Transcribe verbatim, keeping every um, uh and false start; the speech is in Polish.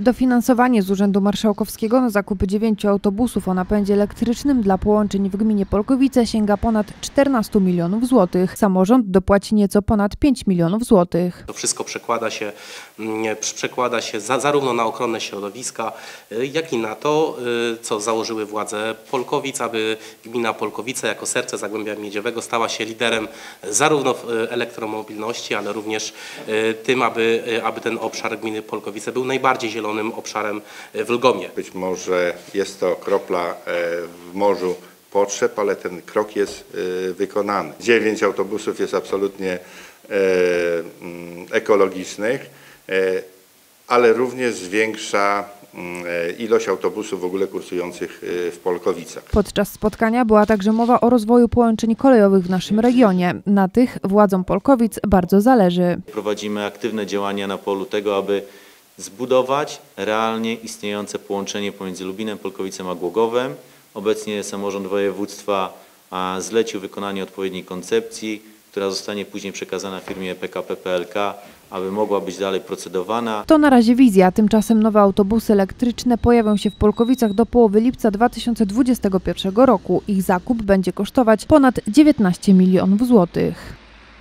Dofinansowanie z Urzędu Marszałkowskiego na zakup dziewięciu autobusów o napędzie elektrycznym dla połączeń w gminie Polkowice sięga ponad czternastu milionów złotych. Samorząd dopłaci nieco ponad pięć milionów złotych. To wszystko przekłada się, przekłada się za, zarówno na ochronę środowiska, jak i na to, co założyły władze Polkowic, aby gmina Polkowice jako serce Zagłębia Miedziowego stała się liderem zarówno w elektromobilności, ale również tym, aby, aby ten obszar gminy Polkowice był najbardziej zielonym obszarem w Lgomie. Być może jest to kropla w morzu potrzeb, ale ten krok jest wykonany. Dziewięć autobusów jest absolutnie ekologicznych, ale również zwiększa ilość autobusów w ogóle kursujących w Polkowicach. Podczas spotkania była także mowa o rozwoju połączeń kolejowych w naszym regionie. Na tych władzom Polkowic bardzo zależy. Prowadzimy aktywne działania na polu tego, aby zbudować realnie istniejące połączenie pomiędzy Lubinem, Polkowicem a Głogowem. Obecnie samorząd województwa zlecił wykonanie odpowiedniej koncepcji, która zostanie później przekazana firmie P K P P L K, aby mogła być dalej procedowana. To na razie wizja, tymczasem nowe autobusy elektryczne pojawią się w Polkowicach do połowy lipca dwa tysiące dwudziestego pierwszego roku. Ich zakup będzie kosztować ponad dziewiętnaście milionów złotych.